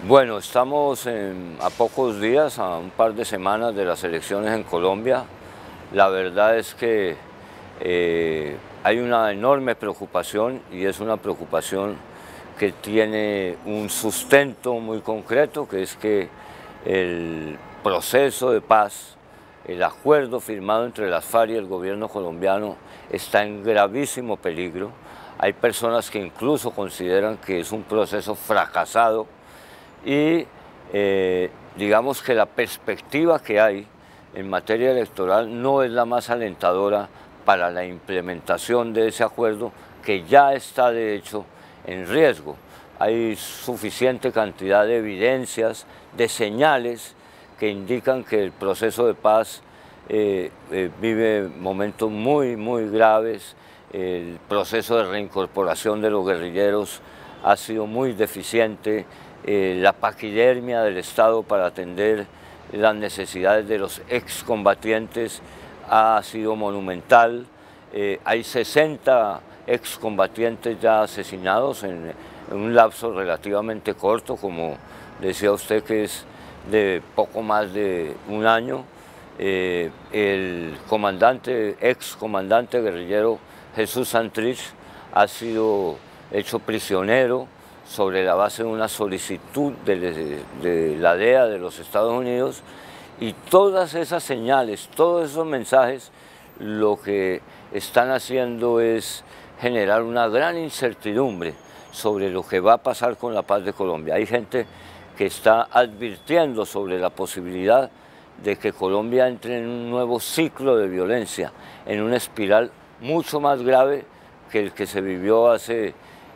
Bueno, estamos a pocos días, a un par de semanas de las elecciones en Colombia. La verdad es que hay una enorme preocupación y es una preocupación que tiene un sustento muy concreto, que es que el proceso de paz, el acuerdo firmado entre las FARC y el gobierno colombiano está en gravísimo peligro. Hay personas que incluso consideran que es un proceso fracasado y digamos que la perspectiva que hay en materia electoral no es la más alentadora para la implementación de ese acuerdo, que ya está de hecho en riesgo. Hay suficiente cantidad de evidencias, de señales que indican que el proceso de paz vive momentos muy graves. El proceso de reincorporación de los guerrilleros ha sido muy deficiente. La paquidermia del Estado para atender las necesidades de los excombatientes ha sido monumental. Hay 60 excombatientes ya asesinados en un lapso relativamente corto, como decía usted, que es de poco más de un año. El excomandante guerrillero Jesús Santrich ha sido hecho prisionero sobre la base de una solicitud de la DEA de los Estados Unidos, y todas esas señales, todos esos mensajes, lo que están haciendo es generar una gran incertidumbre sobre lo que va a pasar con la paz de Colombia. Hay gente que está advirtiendo sobre la posibilidad de que Colombia entre en un nuevo ciclo de violencia, en una espiral mucho más grave que el que se vivió hace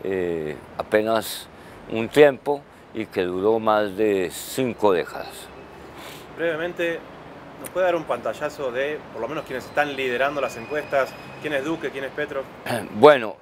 apenas un tiempo y que duró más de 5 décadas. Brevemente, ¿nos puede dar un pantallazo de, por lo menos, quienes están liderando las encuestas? ¿Quién es Duque, quién es Petro? Bueno,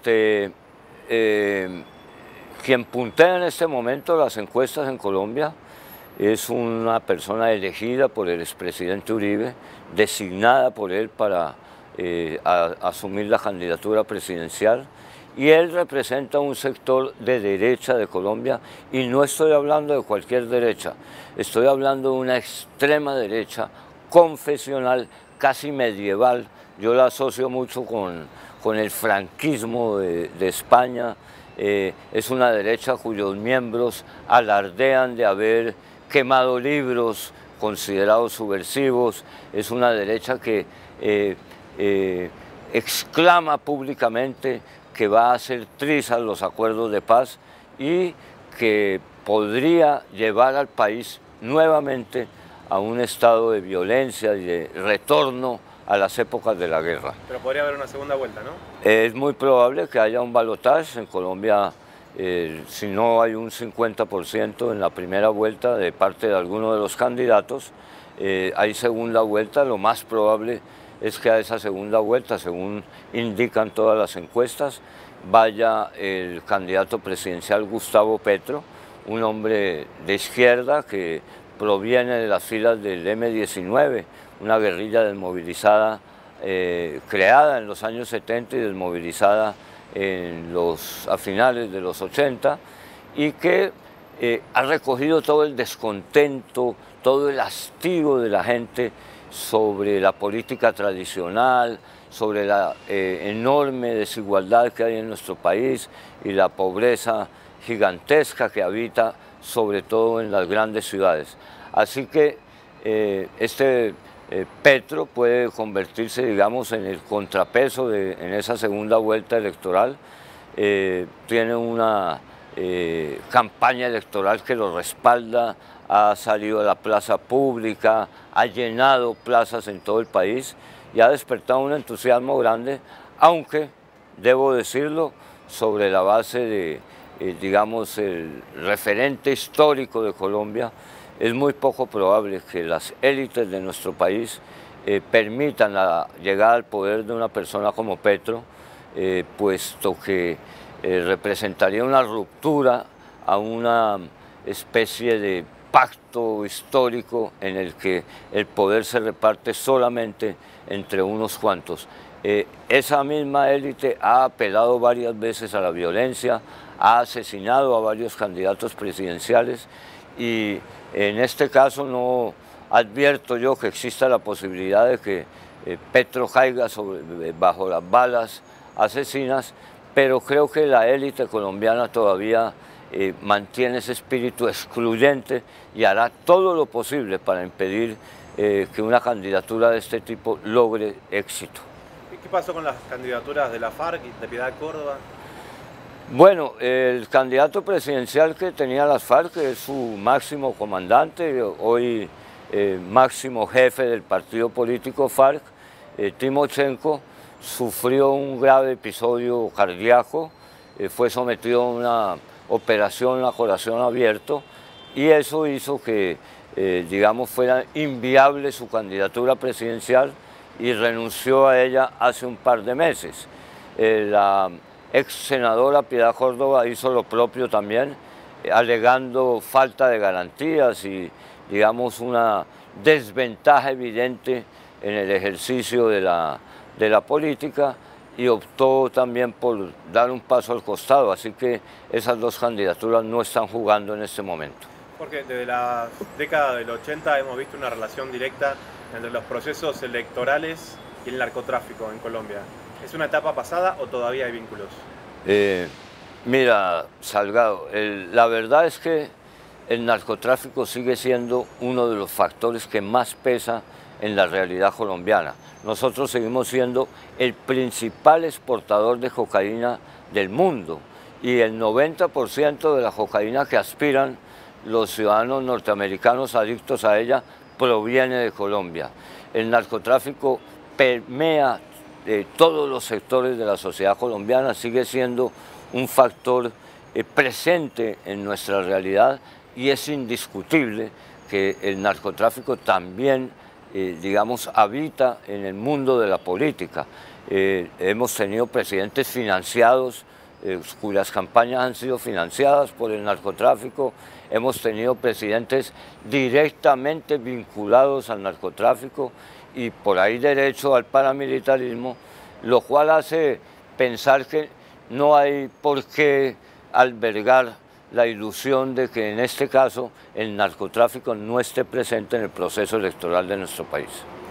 quien puntea en este momento las encuestas en Colombia es una persona elegida por el expresidente Uribe, designada por él para asumir la candidatura presidencial, y él representa un sector de derecha de Colombia, y no estoy hablando de cualquier derecha, estoy hablando de una extrema derecha confesional, casi medieval. Yo la asocio mucho con el franquismo de España. Es una derecha cuyos miembros alardean de haber quemado libros considerados subversivos. Es una derecha que exclama públicamente que va a hacer trizas los acuerdos de paz y que podría llevar al país nuevamente a un estado de violencia y de retorno a las épocas de la guerra. Pero podría haber una segunda vuelta, ¿no? Es muy probable que haya un balotaje en Colombia. Si no hay un 50% en la primera vuelta de parte de alguno de los candidatos, hay segunda vuelta. Lo más probable es que a esa segunda vuelta, según indican todas las encuestas, vaya el candidato presidencial Gustavo Petro, un hombre de izquierda que proviene de las filas del M-19, una guerrilla desmovilizada creada en los años 70 y desmovilizada a finales de los 80, y que ha recogido todo el descontento, todo el hastío de la gente sobre la política tradicional, sobre la enorme desigualdad que hay en nuestro país y la pobreza gigantesca que habita sobre todo en las grandes ciudades. Así que Petro puede convertirse, digamos, en el contrapeso en esa segunda vuelta electoral. Tiene una campaña electoral que lo respalda, ha salido a la plaza pública, ha llenado plazas en todo el país y ha despertado un entusiasmo grande, aunque, debo decirlo, sobre la base de, digamos, el referente histórico de Colombia, es muy poco probable que las élites de nuestro país permitan la llegada al poder de una persona como Petro, puesto que representaría una ruptura a una especie de pacto histórico en el que el poder se reparte solamente entre unos cuantos. esa misma élite ha apelado varias veces a la violencia, ha asesinado a varios candidatos presidenciales y en este caso no advierto yo que exista la posibilidad de que Petro caiga bajo las balas asesinas, pero creo que la élite colombiana todavía mantiene ese espíritu excluyente y hará todo lo posible para impedir que una candidatura de este tipo logre éxito. ¿Qué pasó con las candidaturas de la FARC y de Piedad Córdoba? Bueno, el candidato presidencial que tenía las FARC es su máximo comandante, hoy máximo jefe del partido político FARC, Timochenko, sufrió un grave episodio cardíaco, fue sometido a una operación a corazón abierto y eso hizo que, digamos, fuera inviable su candidatura presidencial y renunció a ella hace un par de meses. La ex senadora Piedad Córdoba hizo lo propio también, alegando falta de garantías y, digamos, una desventaja evidente en el ejercicio de la política y optó también por dar un paso al costado, así que esas dos candidaturas no están jugando en este momento. Porque desde la década del 80 hemos visto una relación directa entre los procesos electorales y el narcotráfico en Colombia. ¿Es una etapa pasada o todavía hay vínculos? Mira, Salgado, la verdad es que el narcotráfico sigue siendo uno de los factores que más pesa en la realidad colombiana. Nosotros seguimos siendo el principal exportador de cocaína del mundo y el 90% de la cocaína que aspiran los ciudadanos norteamericanos adictos a ella proviene de Colombia. El narcotráfico permea todos los sectores de la sociedad colombiana, sigue siendo un factor presente en nuestra realidad y es indiscutible que el narcotráfico también, digamos, habita en el mundo de la política. Hemos tenido presidentes financiados, cuyas campañas han sido financiadas por el narcotráfico, hemos tenido presidentes directamente vinculados al narcotráfico y por ahí derecho al paramilitarismo, lo cual hace pensar que no hay por qué albergar la ilusión de que en este caso el narcotráfico no esté presente en el proceso electoral de nuestro país.